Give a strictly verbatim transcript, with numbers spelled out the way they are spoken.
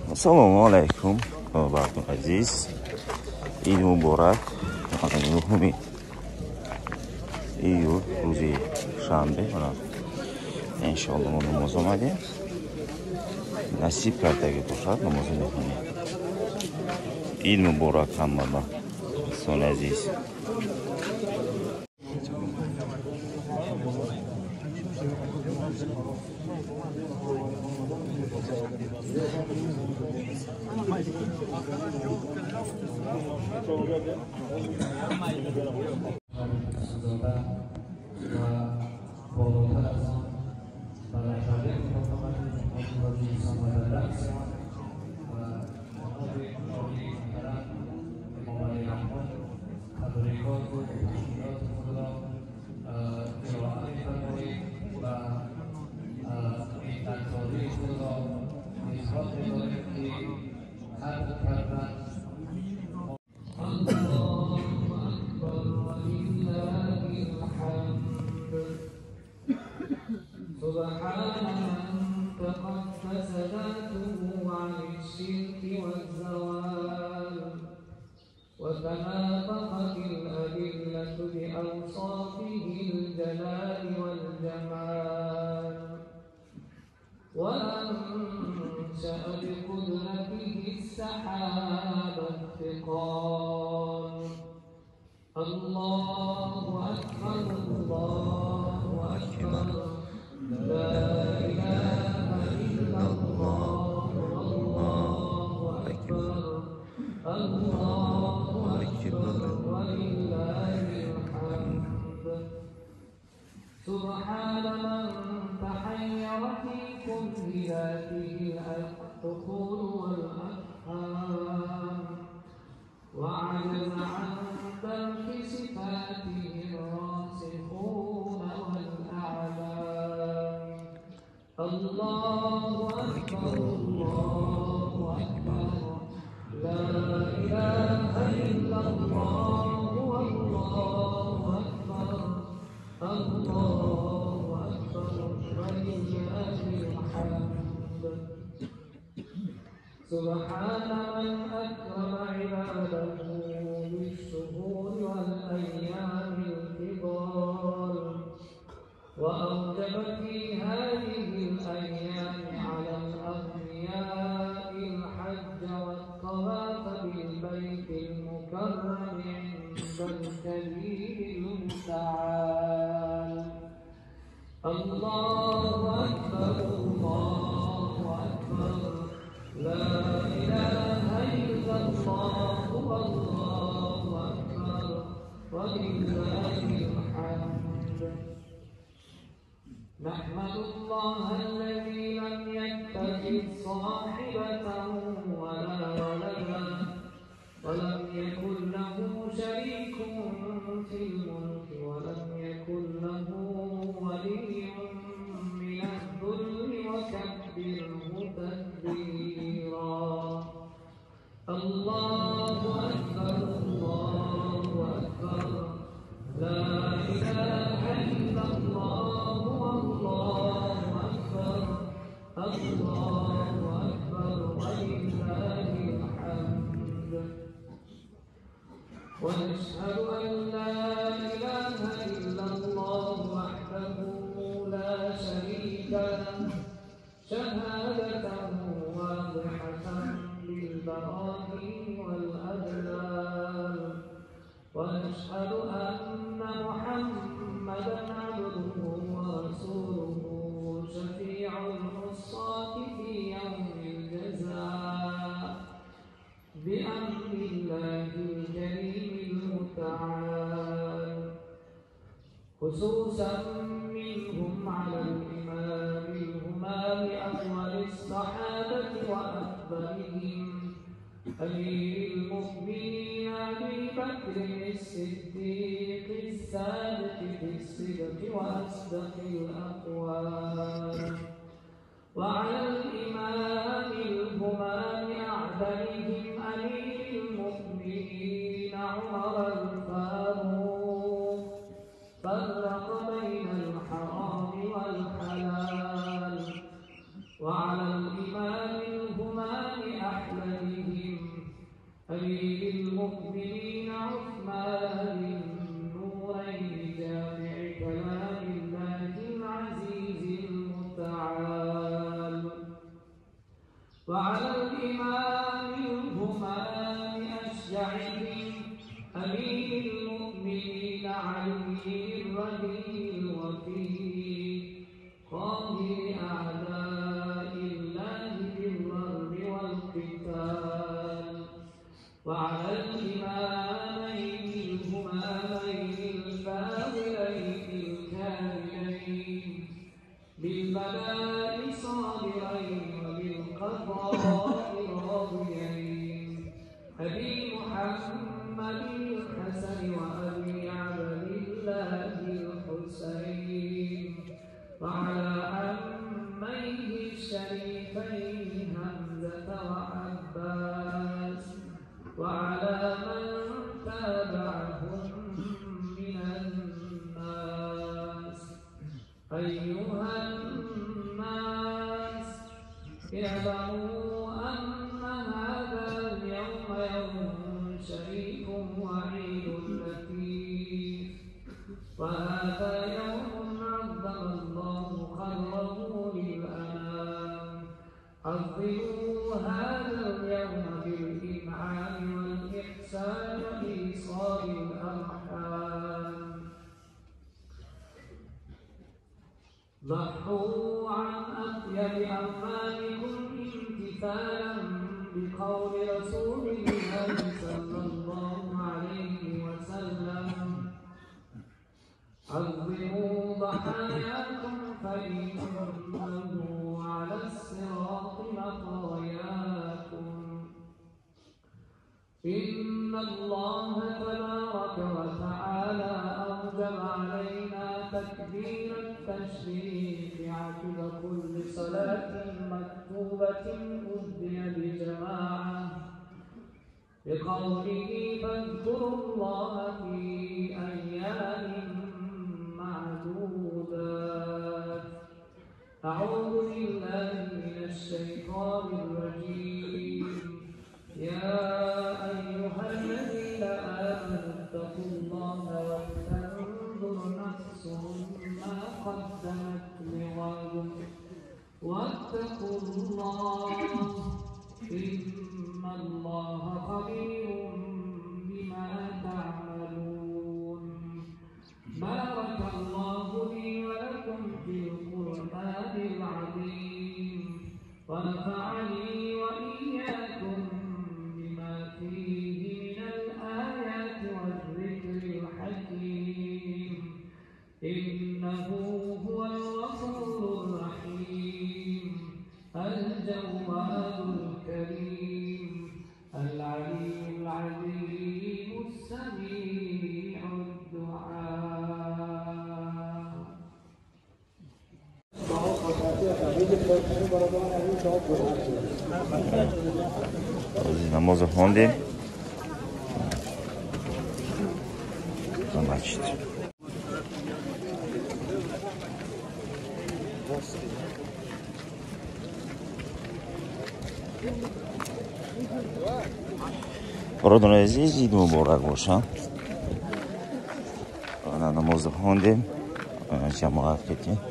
Assalomu alaykum bardosh aziz. Eid muborak. Mana iyul روزی شنبه mana inshaalloh ma namoz omadیم. nasib کرد اگه باشد نماز میخونیم. عید مبارک همه دوستان عزیز. سبحان من تقدس ذاته عن الشرك والزوال، وتناطقت الأدلة بأوصافه الجلال والجمال، وأنشأ بقدرته السحاب الثقال. الله أكبر الله أكبر لا إله إلا الله الله أكبر الله أكبر ولله الحمد. سبحان من تحير في كل ذاته العقول والأفهام، وعجز عن درك صفاته الراسخون والأعلام. الله أكبر الله أكبر لا إله إلا الله والله أكبر الله أكبر ولله الحمد. سبحان من أكرم عباده بالشهور والأيام الفضال، وأوجب في هذه الأيام على الأغنياء الحج والطواف بالبيت المكرم عند الكبير المتعال. الله أكبر الله أكبر لا إله إلا الله والله أكبر ولله الحمد. نحمد الله الذي لم يتخذ صاحبة ولا ولدا ولم يكن له شريك في الملك ولم يكن له ولي من الذل وكبره تكبيرا. الله أكبر الله أكبر لا إله إلا الله والله أكبر الله أكبر ولله الحمد. ونشهد أن لا إله إلا الله وحده لا شريك له شهادة واضحة بالبراهين والأدلال. ونشهد أن محمدا عبده ورسوله شفيع العصاة في يوم الجزاء بأمر الله الكريم المتعال، خصوصا منهم على الإمام الهمام أول الصحابة وأكبرهم أمير المؤمنين أبي بكر الصديق السابق بالصدق وأصدق الأقوال، وعلى الإمام الهمام أعدلهم أمير المؤمنين عمر الفاروق فرق بين الحرام والحلال، وعلى الإمام الهمام أمير المؤمنين عثمان النورين جامع كلام الله العزيز المتعال. وعلى الإمام الهمام أشجعهم أمير المؤمنين علي الربيع الوفي قاهر أعداء الله بالضرب والقتال. وعلى الإمامين الهمامين الفاضلين الكاملين بالبلاء صابرين وبالقضاء راضيين أبي محمد الحسن وأبي عبد الله الحسين. وعلى عميه الشريفين حمزة وعباس. وعلى من تابعهم من الناس. أيها الناس اعلموا أن هذا اليوم يوم شريف وعيد لطيف. وهذا يوم عظم الله قدره للأنام. عظموا هذا اليوم بالإنعام والإحسان وإيصال الأرحام. ضحوا عن أطيب أعمالكم امتثالا بقول رسول الله صلى الله عليه وسلم. عظموا ضحاياكم فإنه على الصراط مطاياكم. إن الله تبارك وتعالى أوجب علينا تكبير التشريف عقب كل صلاة مكتوبة أذن بجماعة بقوله فاذكروا الله في أيام معدودات. أعوذ بالله من الشيطان الرجيم. يا أيها الذين آمنوا اتقوا الله ولتنظر نفس ما قدمت لغد واتقوا الله إن الله خبير بما تعملون. بارك الله لي ولكم في القرآن العظيم ونفعني وإياكم بما فيه من الآيات والذكر الحكيم. إنه هو الغفور الرحيم الجواد الكريم العلي العظيم السميع الدعاء. Namazı خوندیم نماچید. برادران عزیز عید مبارک باشن. نماز خوندیم جماعت کردیم.